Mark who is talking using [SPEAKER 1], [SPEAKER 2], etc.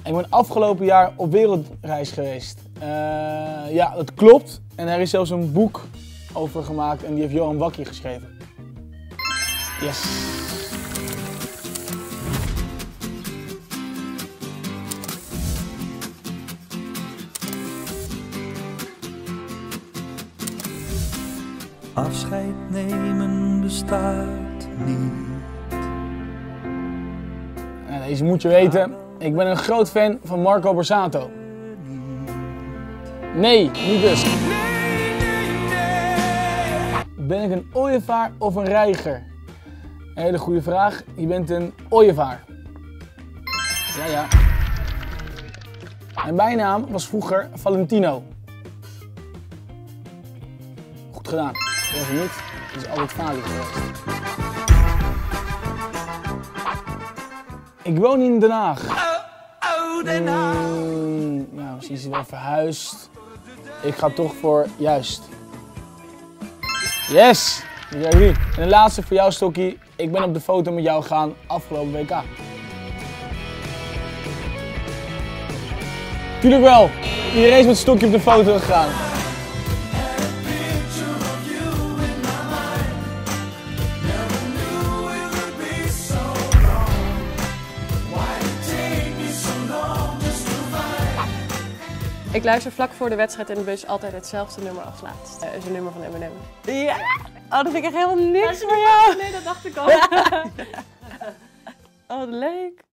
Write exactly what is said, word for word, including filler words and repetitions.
[SPEAKER 1] Ik ben afgelopen jaar op wereldreis geweest. Uh, ja, dat klopt. En er is zelfs een boek over gemaakt en die heeft Johan Wakkie geschreven. Yes.
[SPEAKER 2] Afscheid nemen bestaat niet.
[SPEAKER 1] Nou, deze moet je weten. Ik ben een groot fan van Marco Borsato. Nee, niet dus. Ben ik een ooievaar of een reiger? Een hele goede vraag. Je bent een ooievaar. Ja, ja. Mijn bijnaam was vroeger Valentino. Goed gedaan. Dat was het niet. Het is altijd Fali geweest. Ik woon in Den Haag.
[SPEAKER 2] Oh, oh, Den Haag.
[SPEAKER 1] Mm, nou, misschien is hij wel verhuisd. Ik ga toch voor juist. Yes! En de laatste voor jou, Stokkie. Ik ben op de foto met jou gegaan afgelopen W K. Tuurlijk wel. Iedereen is met Stokkie op de foto gegaan.
[SPEAKER 3] Ik luister vlak voor de wedstrijd in de bus altijd hetzelfde nummer als laatst. Dat is een nummer van Eminem. Ja! Oh, dat vind ik echt helemaal niks voor jou. Nee, dat dacht ik al. Oh, wat leuk.